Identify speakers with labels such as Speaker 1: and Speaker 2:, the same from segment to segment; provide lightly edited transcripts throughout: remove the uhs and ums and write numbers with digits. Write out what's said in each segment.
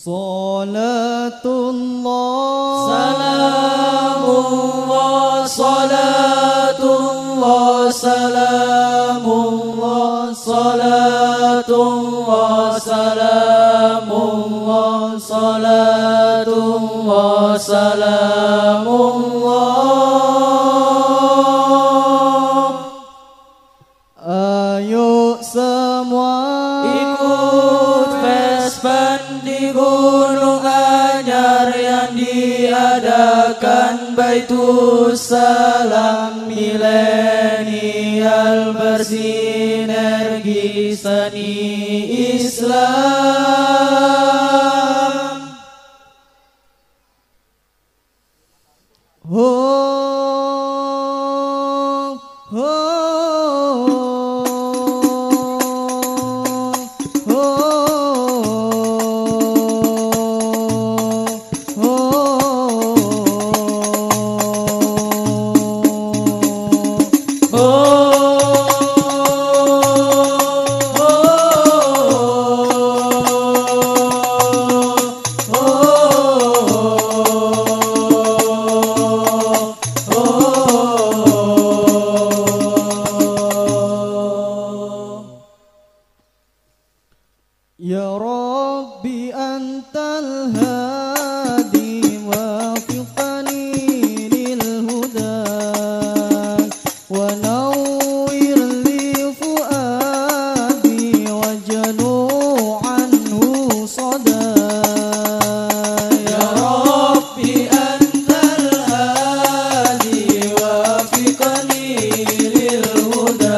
Speaker 1: Salatullah
Speaker 2: Salamullah Salatullah Salamullah Salatullah Salamullah Salatullah Salamullah.
Speaker 1: Ayo semua
Speaker 2: ikut Vespan di Gunung Anyar yang diadakan Baitus Salam Milenial bersinergi seni Islam.
Speaker 1: Ho ho Ya Rabbi antal hadi wafiqani lil huda wa nawwir li fuadi wajlu anhu sada.
Speaker 2: Ya Rabbi antal hadi wafiqani lil huda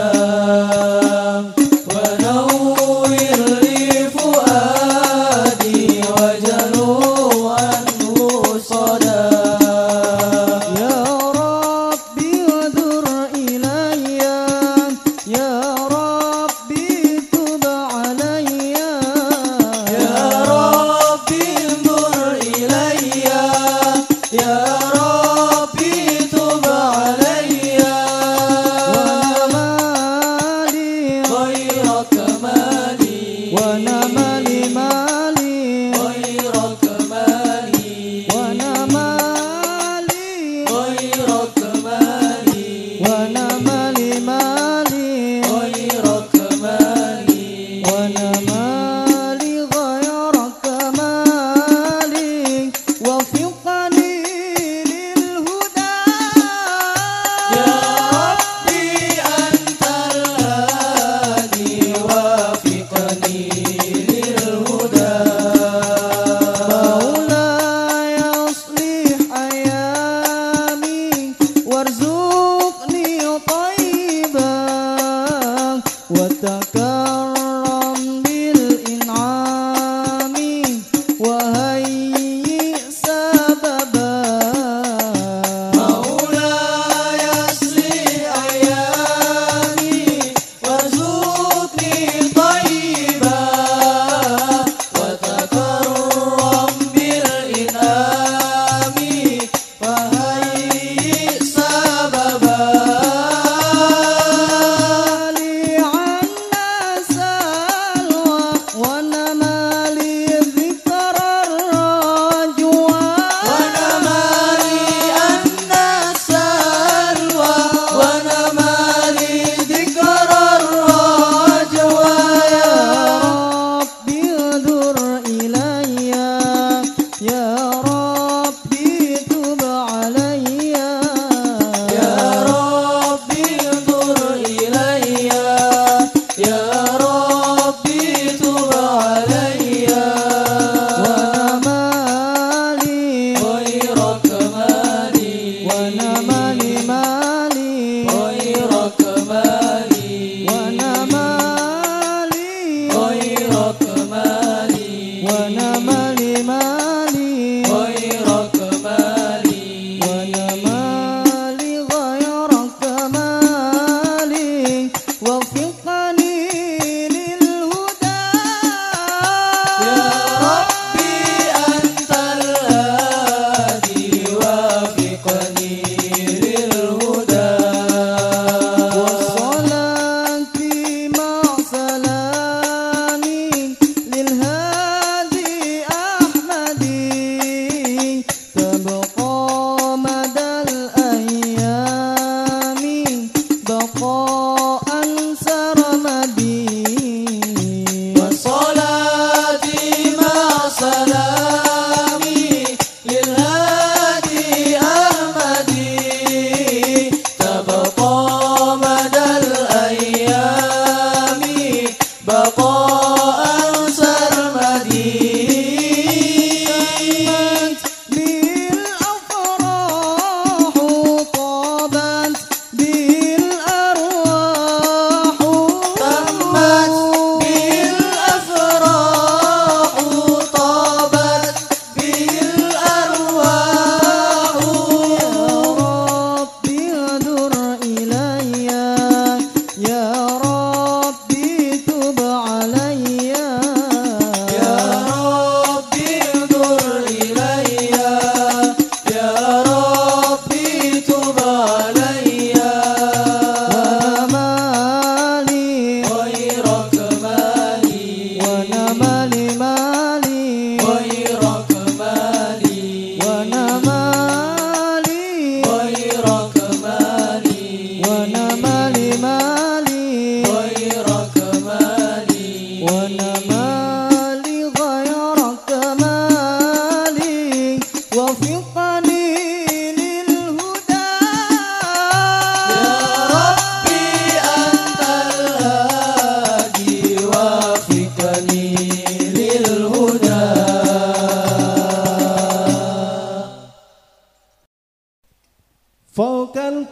Speaker 2: wa nawwir وتكرم بالإنعام وهيئ سببا مولاي أصلح أيامي وارزقني طيبا وتكرم بالإنعام وهيئ سببا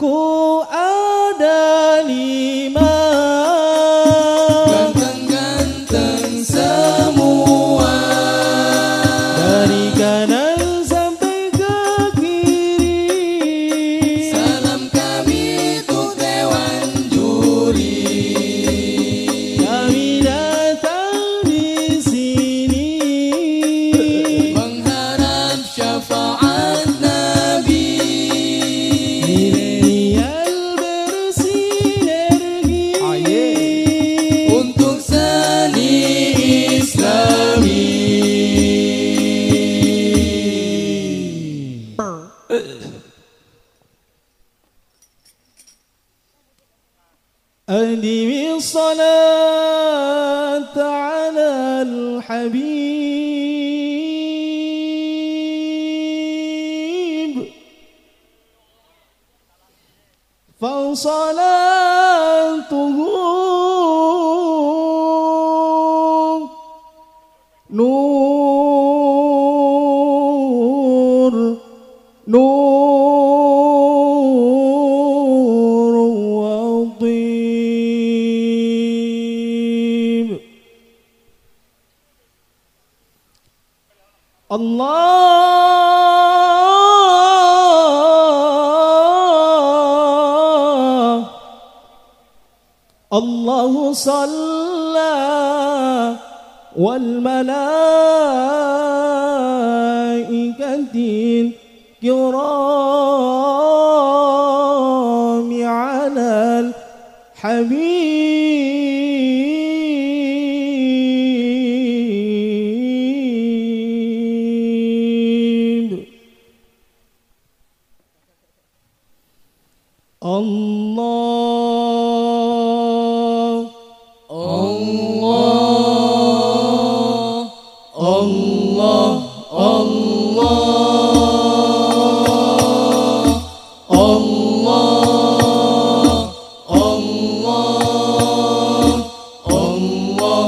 Speaker 1: Aku ada 5.
Speaker 2: Ganteng-ganteng semua,
Speaker 1: Dari kanan sampai ke kiri.
Speaker 2: salam kami untuk dewan juri.
Speaker 1: Kami datang di sini
Speaker 2: Mengharap syafaat Nabi,
Speaker 1: milenial bersinergi
Speaker 2: untuk seni Islami.
Speaker 1: أدم الصلاة على الحبيب فصلاته نور نور وطيب الله صلى والملائكة الكرام على الحبيب الله
Speaker 2: Allah, Allah, Allah, Allah, Allah, Allah,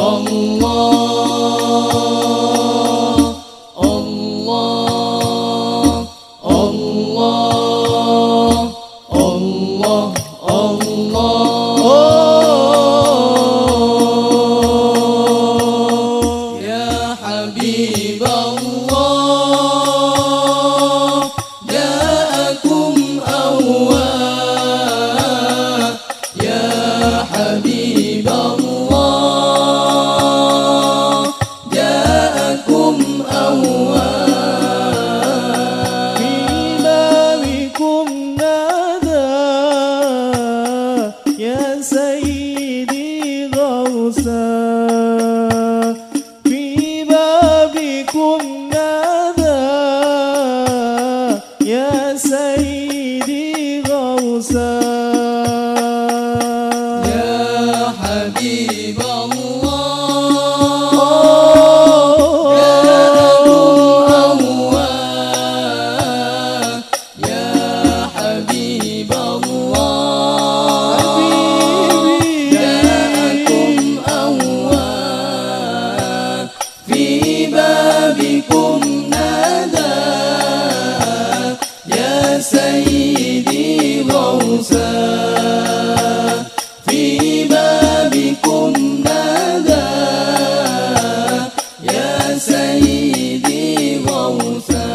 Speaker 2: Ya Habib Allah, ja'akum awwal. Ya Habib Allah, ja'akum awwal.
Speaker 1: في بابكم نادى يا سيدي غوثا في بابكم نادى يا سيدي غوثا
Speaker 2: Ya Habib Allah, سيدي غوثا في بابكم نادى يا سيدي غوثا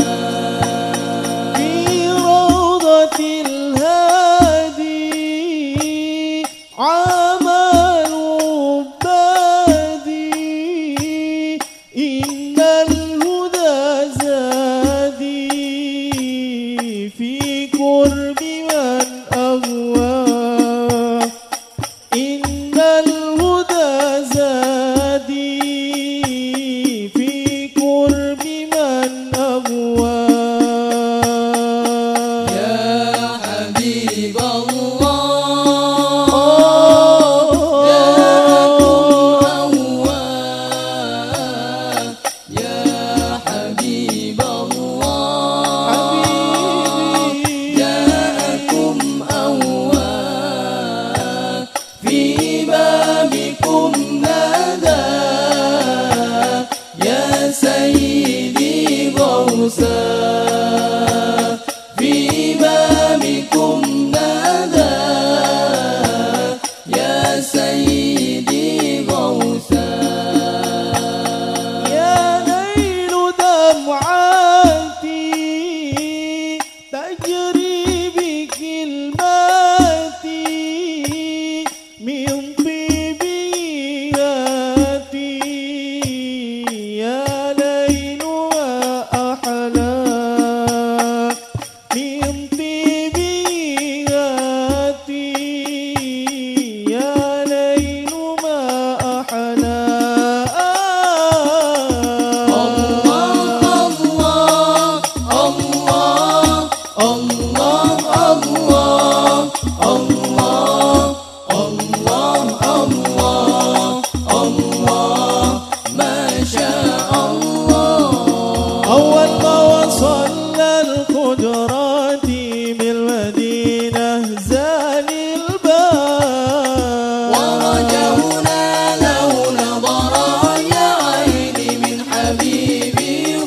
Speaker 1: في روضة الهادي عمل عبادي إن الهدى زادي في قرب من أغوى إن الهدى زادي في قرب من أغوى
Speaker 2: يا حبيب الله جاءكم أواب في بابكم نادى يا سيدي غوثا في بابكم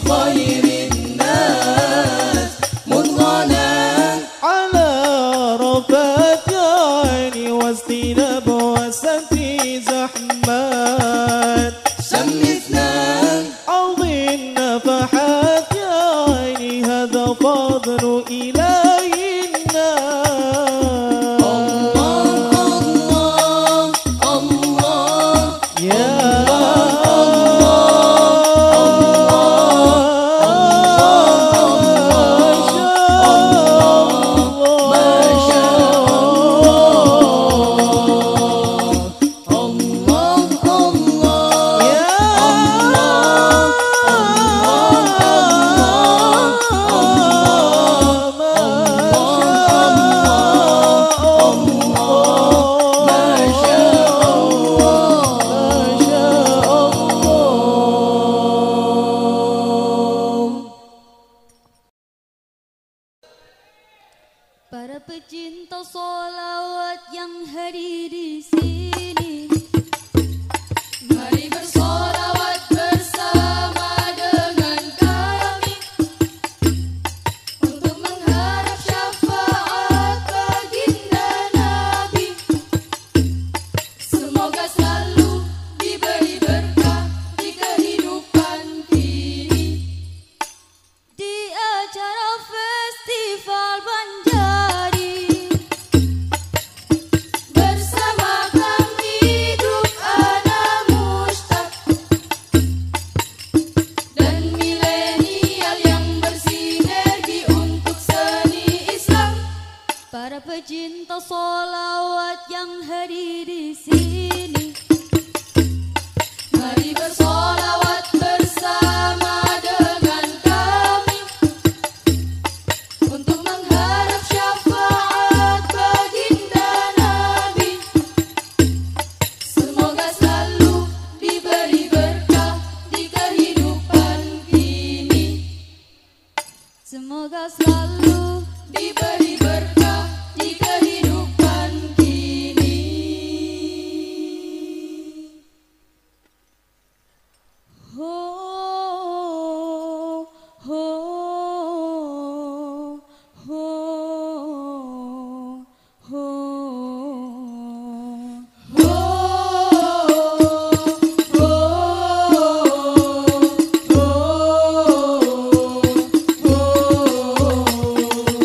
Speaker 2: خير الناس مدغنا
Speaker 1: على رفات عيني واستناب وسنتي زحمات
Speaker 2: شمسنا
Speaker 1: عظي النفحات يا عيني هذا فضل إله الناس
Speaker 2: الله الله
Speaker 1: يا
Speaker 3: Para pecinta sholawat yang hadir di sini, mari bersolawat bersama dengan kami untuk mengharap syafaat baginda Nabi. Semoga selalu diberi berkah di kehidupan kini. Di acara festival Banjari bersama kami grup Ana Mushtaq dan milenial yang bersinergi untuk seni Islam. Para pecinta sholawat yang hadir di sini, mari bersolawat bersama dengan kami untuk mengharap syafaat baginda Nabi. Semoga selalu diberi berkah di kehidupan kini. Semoga selalu diberi berkah di kehidupan kini. Ho, ho, ho, ho, ho, ho, ho.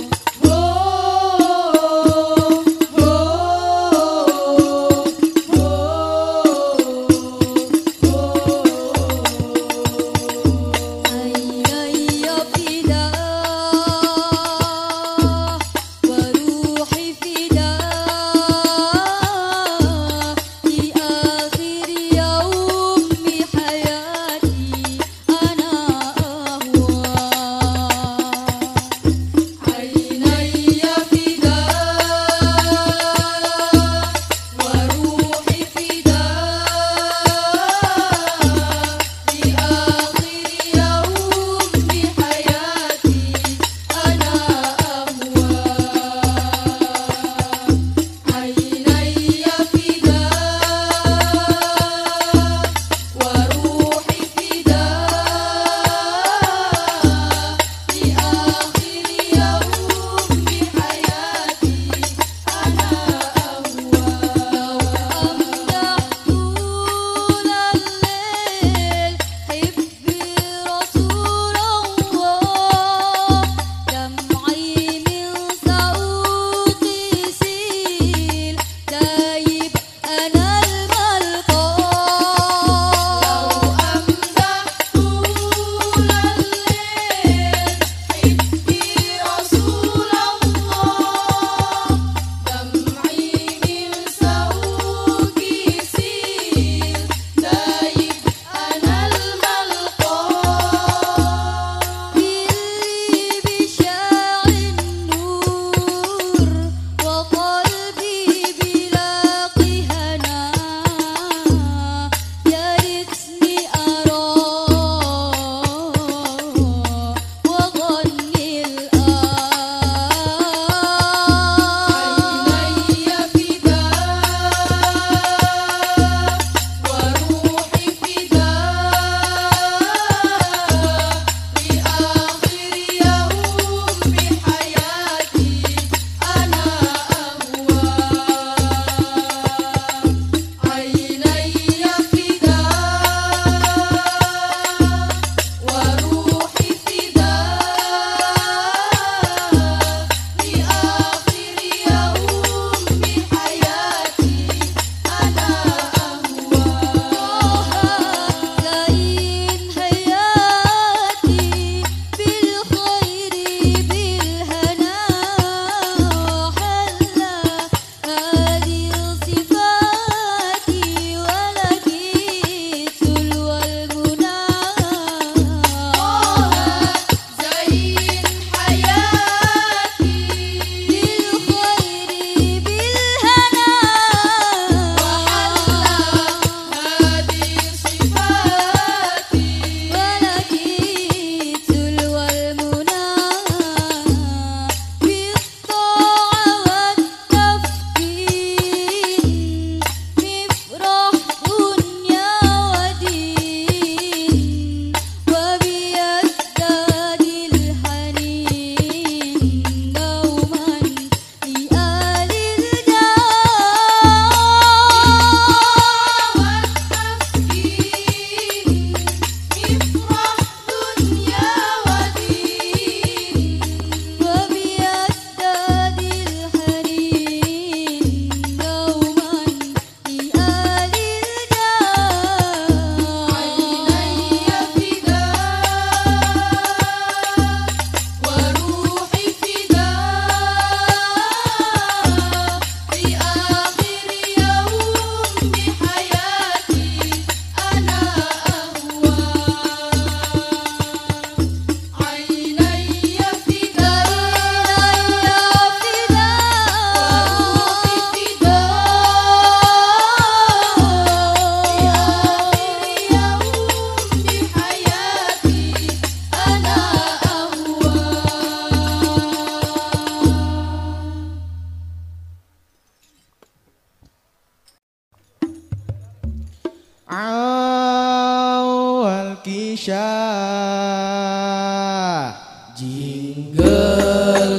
Speaker 2: Jingle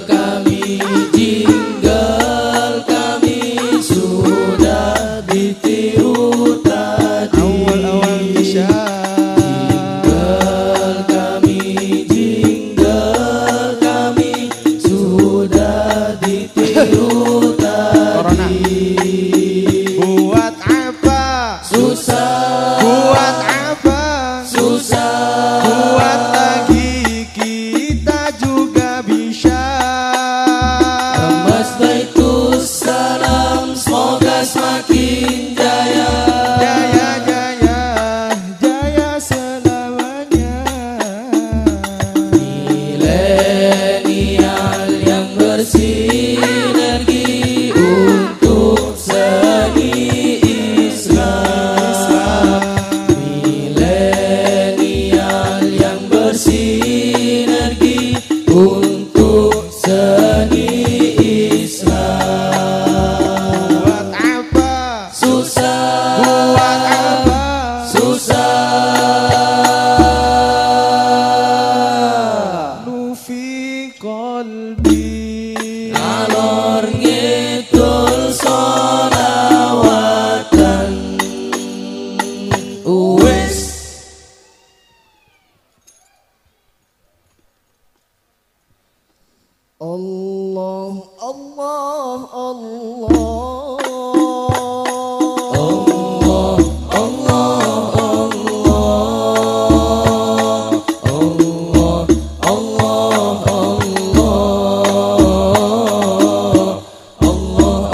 Speaker 2: kami sudah ditiru tadi.
Speaker 1: Awal-awal Isya.
Speaker 2: Jingle kami sudah ditiru tadi.
Speaker 1: Buat apa?
Speaker 2: Susah,
Speaker 1: Buat apa?
Speaker 2: susah.
Speaker 1: Buat lagi kita juga bisa.
Speaker 2: Remas Baitus Salam semoga semakin jaya.
Speaker 1: Jaya jaya jaya selamanya.
Speaker 2: Milenial yang bersinergi untuk seni Islam. Milenial yang bersinergi untuk seni Islam.
Speaker 1: Buat apa?
Speaker 2: Susah,
Speaker 1: Buat apa?
Speaker 2: susah.
Speaker 1: Nufi qalbi.
Speaker 2: Alor ngitul solawatan. Uwis.
Speaker 4: Allah Allah Allah
Speaker 2: Allah, Allah, Allah, Allah, Allah,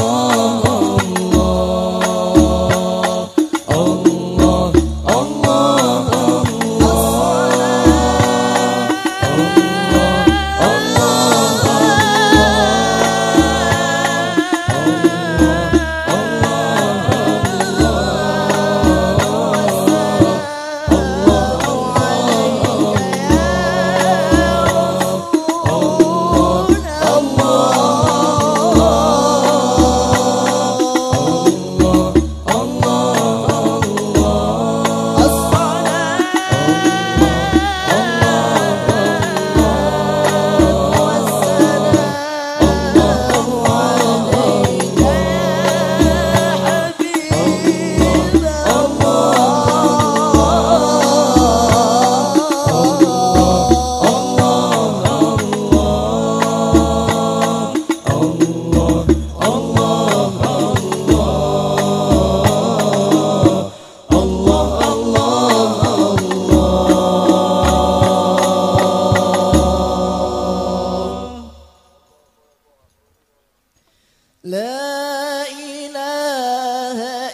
Speaker 4: La ilaha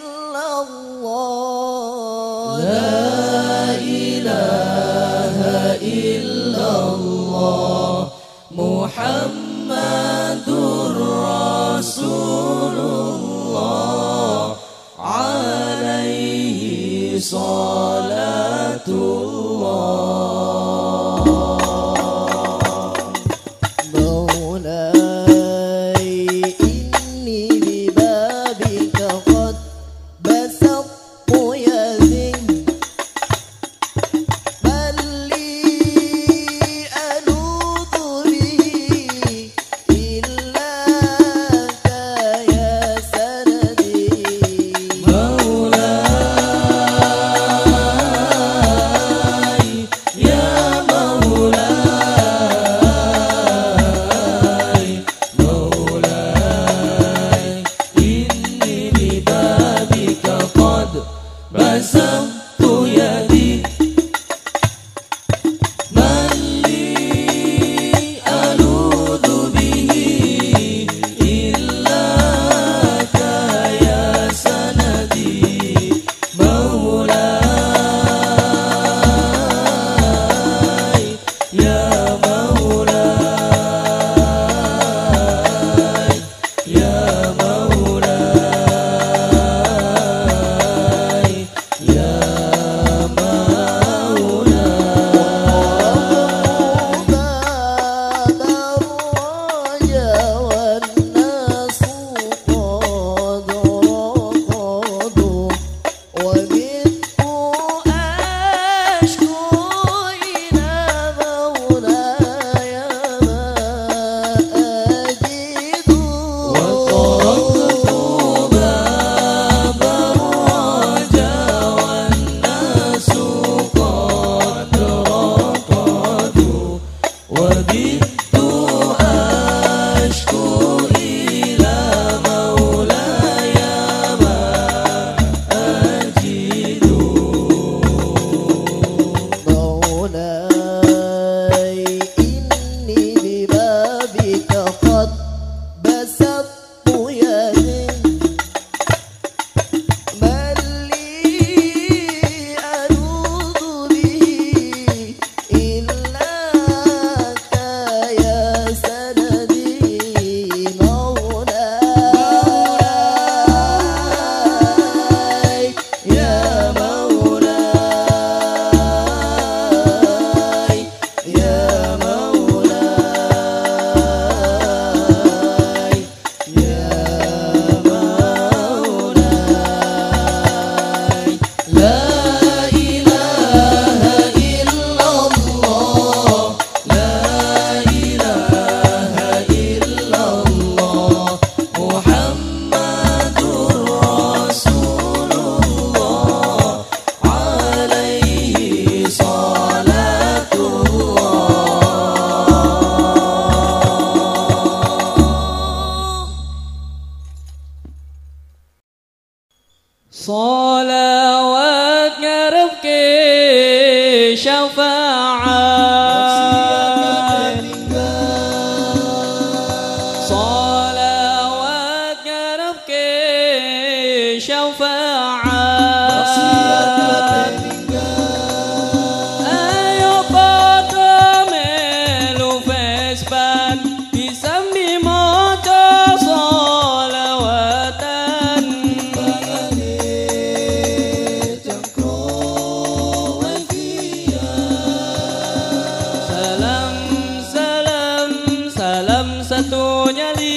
Speaker 4: illallah
Speaker 2: La ilaha illallah Muhammadur Rasulullah alaihi salatullah.
Speaker 4: مولاي إني ببابك قد بسطت يدي بل لي ألوذ به إلاك يا سندي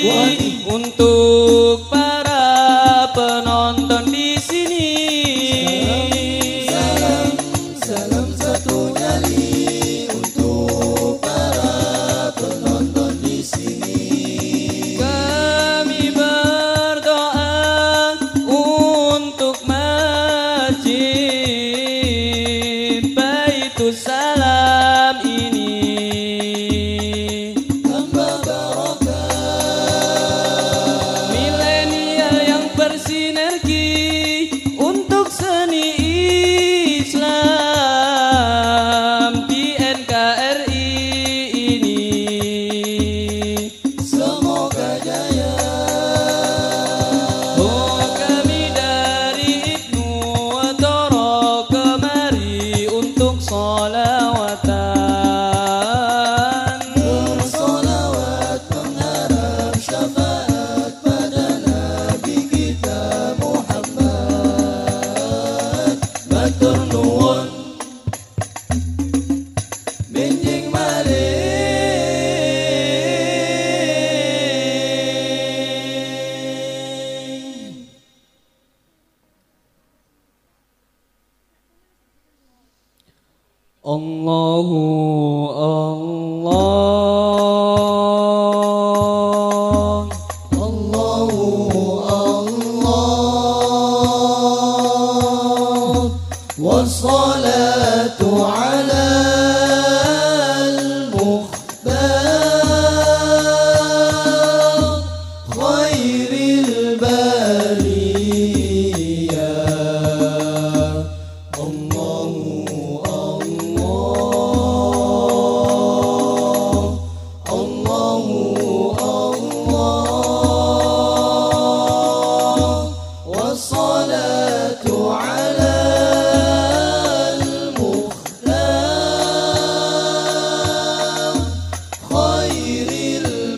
Speaker 5: untuk para penonton di sini.
Speaker 2: Salam satu nyali untuk para penonton di sini.
Speaker 5: Kami berdoa untuk masjid Baitus Salam ini.
Speaker 2: Tambah barokah.
Speaker 5: Milenial yang bersinergi untuk seni Islam di NKRI ini.
Speaker 2: Semoga jaya.
Speaker 5: Oh, kami dari Ibnu Watoro kemari untuk sholawatan.
Speaker 2: Bersolawat mengharap syafaat pada Nabi kita Muhammad. Matur nuwun benjing malih.
Speaker 5: Allahu Allah.
Speaker 2: Allahu Allah. Wassalatu ala al-mukhtar khairil bariyah. Allahu Allah. Allahu Allah. Wassalatu ala al-mukhtar khairil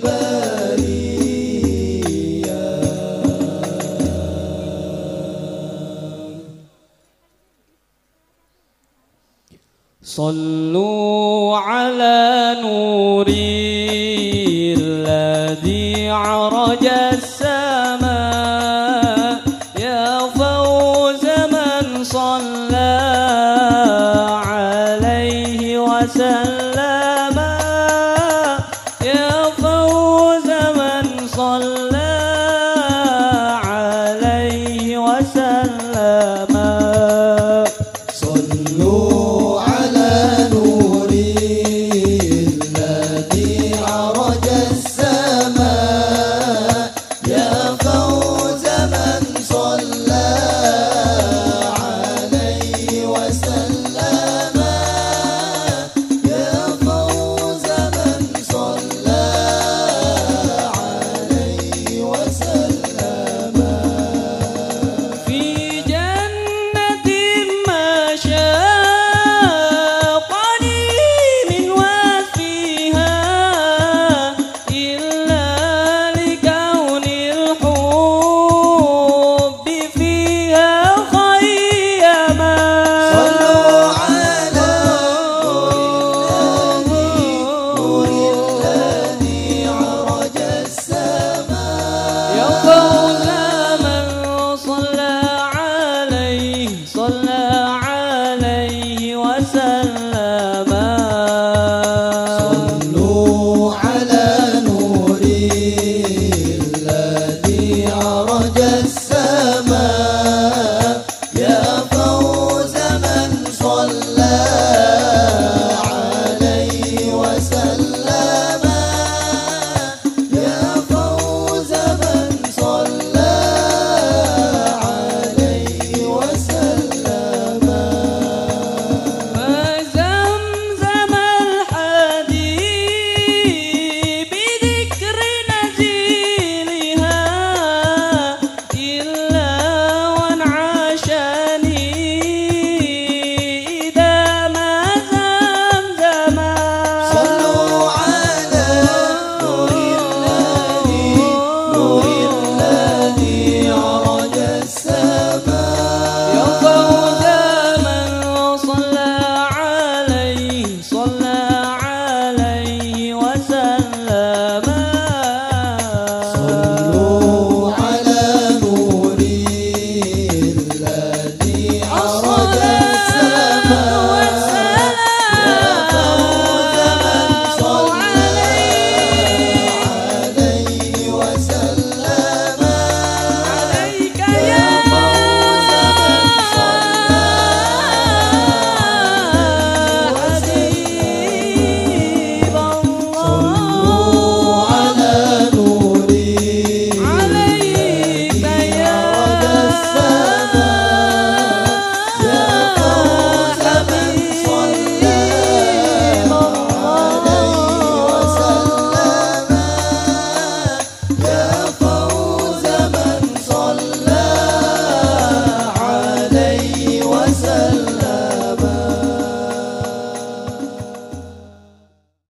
Speaker 2: bariyah.
Speaker 5: صلوا على نور الذي عرج السماء يا فوز من صلى عليه وسلم.